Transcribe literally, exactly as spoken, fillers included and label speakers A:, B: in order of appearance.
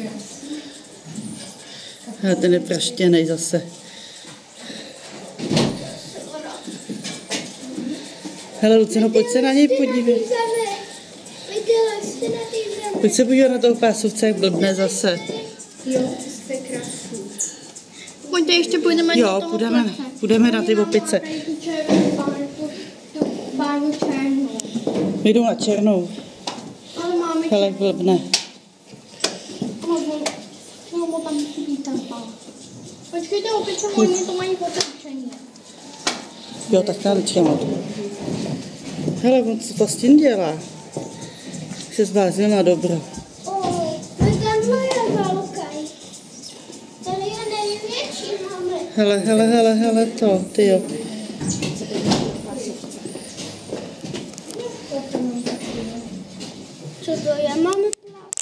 A: Ale ten je praštěnej zase. Hele, Lucino, pojď se na něj podívat. Pojď se podívat na toho pásovce, jak blbne zase.
B: Jo, jste krásný. Pojďte, ještě půjdeme
A: jo,
B: do toho
A: půjdeme,
B: plece.
A: půjdeme na ty opice.
B: Barvu černou.
A: Jdu na černou.
B: Ale máme
A: Hele, jak blbne.
B: No, tam chybí ta pál. Počkejte, opice, oni to mají otevřeně.
A: Jo, tak já vyčkám. Hele, on co to s tím dělá? Se zbláznil na dobro.
B: O, tamhle je velký. Tady je největší, máme.
A: Hele, hele, hele, hele, to, ty jo.
B: Co to je, máme?